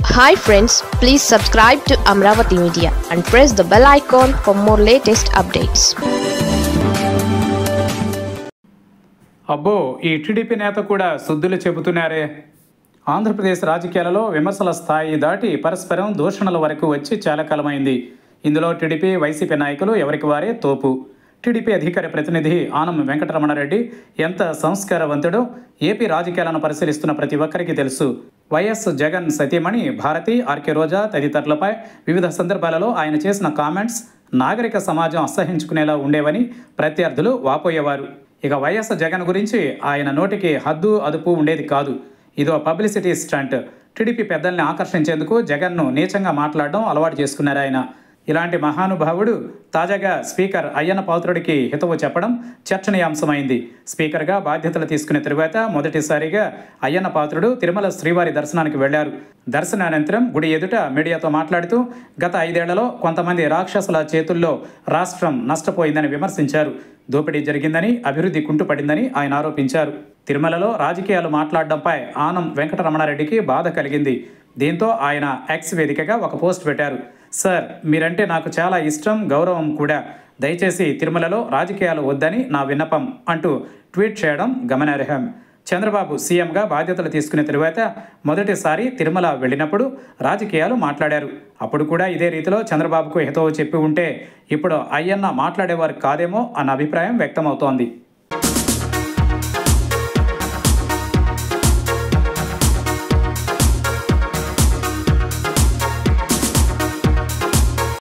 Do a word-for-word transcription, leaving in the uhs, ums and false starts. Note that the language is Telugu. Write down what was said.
Hi friends, please subscribe to Amravati Media and press the bell icon for more latest updates. అబ్బో ఈ టీడీపీ నేత కూడా సుద్దులు చెబుతున్నారే. ఆంధ్రప్రదేశ్ రాజకీయాలలో విమర్శల స్థాయి దాటి పరస్పరం దూషణల వరకు వచ్చి చాలా కాలమైంది. ఇందులో టీడీపీ వైసీపీ నాయకులు ఎవరికి వారే తోపు. టీడీపీ అధికార ప్రతినిధి ఆనం వెంకటరమణారెడ్డి ఎంత సంస్కారవంతుడో ఏపీ రాజకీయాలను పరిశీలిస్తున్న ప్రతి ఒక్కరికి తెలుసు. వైఎస్ జగన్ సతీమణి భారతి, ఆర్కే రోజా తదితరులపై వివిధ సందర్భాలలో ఆయన చేసిన కామెంట్స్ నాగరిక సమాజం అసహించుకునేలా ఉండేవని ప్రత్యర్థులు వాపోయేవారు. ఇక వైఎస్ జగన్ గురించి ఆయన నోటికి హద్దు అదుపు ఉండేది కాదు. ఇదో పబ్లిసిటీ స్టంట్. టీడీపీ పెద్దల్ని ఆకర్షించేందుకు జగన్ను నీచంగా మాట్లాడడం అలవాటు చేసుకున్నారు ఆయన. ఇలాంటి మహానుభావుడు తాజాగా స్పీకర్ అయ్యన్న పాత్రుడికి హితవు చెప్పడం చర్చనీయాంశమైంది. స్పీకర్గా బాధ్యతలు తీసుకున్న తరువాత మొదటిసారిగా అయ్యన్న పాత్రుడు తిరుమల శ్రీవారి దర్శనానికి వెళ్లారు. దర్శనానంతరం గుడి ఎదుట మీడియాతో మాట్లాడుతూ గత ఐదేళ్లలో కొంతమంది రాక్షసుల చేతుల్లో రాష్ట్రం నష్టపోయిందని విమర్శించారు. దోపిడీ జరిగిందని, అభివృద్ధి కుంటుపడిందని ఆయన ఆరోపించారు. తిరుమలలో రాజకీయాలు మాట్లాడడంపై ఆనం వెంకటరమణారెడ్డికి బాధ కలిగింది. దీంతో ఆయన ఎక్స్ వేదికగా ఒక పోస్ట్ పెట్టారు. సార్, మీరంటే నాకు చాలా ఇష్టం, గౌరవం కూడా. దయచేసి తిరుమలలో రాజకీయాలు వద్దని నా విన్నపం అంటూ ట్వీట్ చేయడం గమనార్హం. చంద్రబాబు సీఎంగా బాధ్యతలు తీసుకున్న తరువాత మొదటిసారి తిరుమల వెళ్ళినప్పుడు రాజకీయాలు మాట్లాడారు. అప్పుడు కూడా ఇదే రీతిలో చంద్రబాబుకు హితవు చెప్పి ఉంటే ఇప్పుడు అయ్యన్న మాట్లాడేవారు కాదేమో అన్న అభిప్రాయం వ్యక్తమవుతోంది.